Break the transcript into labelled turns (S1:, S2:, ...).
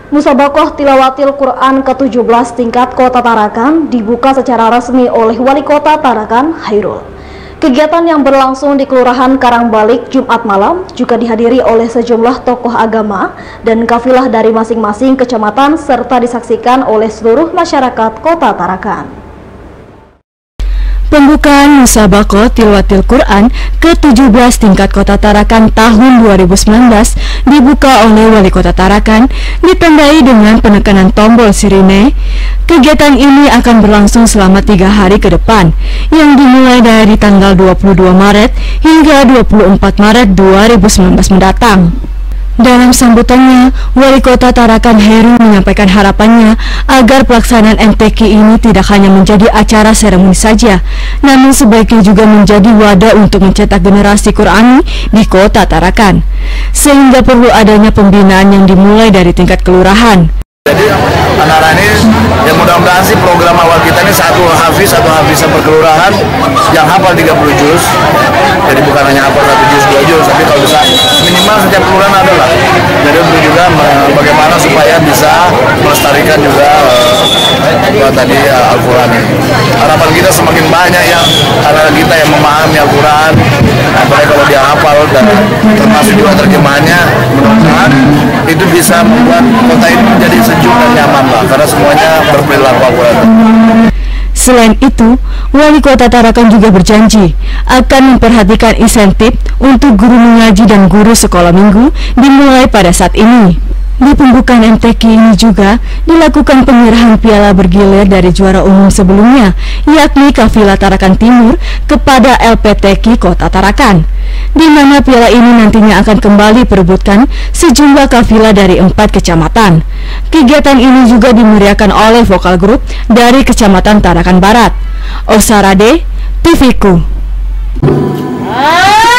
S1: Musabaqah Tilawatil Quran ke-17 tingkat Kota Tarakan dibuka secara resmi oleh Wali Kota Tarakan, Hairul. Kegiatan yang berlangsung di Kelurahan Karangbalik Jumat malam juga dihadiri oleh sejumlah tokoh agama dan kafilah dari masing-masing kecamatan serta disaksikan oleh seluruh masyarakat Kota Tarakan.
S2: Pembukaan Musabaqah Tilawatil Quran ke-17 tingkat Kota Tarakan tahun 2019 dibuka oleh Wali Kota Tarakan ditandai dengan penekanan tombol sirine. Kegiatan ini akan berlangsung selama 3 hari ke depan, yang dimulai dari tanggal 22 Maret hingga 24 Maret 2019 mendatang. Dalam sambutannya, Wali Kota Tarakan Heru menyampaikan harapannya agar pelaksanaan MTQ ini tidak hanya menjadi acara seremoni saja, namun sebaiknya juga menjadi wadah untuk mencetak generasi Qurani di Kota Tarakan, sehingga perlu adanya pembinaan yang dimulai dari tingkat kelurahan.
S3: Jadi anak-anak ini yang mudah-mudahan sih program awal kita ini satu hafiz per kelurahan yang hafal 30 juz. Jadi bukan hanya hafal 1 juz 2 juz, tapi kalau bisa minimal setiap kelurahan adalah. Jadi untuk juga bagaimana supaya bisa melestarikan juga tadi Al-Quran ini. Harapan kita semakin banyak yang anak kita yang memahami Al-Quran, apalagi kalau dia hafal dan termasuk juga terjemahannya, mudah-mudahan itu bisa membuat kota ini menjadi sejuk dan nyaman lah, karena semuanya berperilaku Al-Quran.
S2: Selain itu, Wali Kota Tarakan juga berjanji akan memperhatikan insentif untuk guru mengaji dan guru sekolah minggu dimulai pada saat ini. Di pembukaan MTQ ini juga dilakukan penyerahan piala bergilir dari juara umum sebelumnya, yakni Kafilah Tarakan Timur kepada LPTQ Kota Tarakan, di mana piala ini nantinya akan kembali perebutkan sejumlah kafilah dari 4 kecamatan. Kegiatan ini juga dimeriahkan oleh vokal grup dari Kecamatan Tarakan Barat. Osarade, TVku.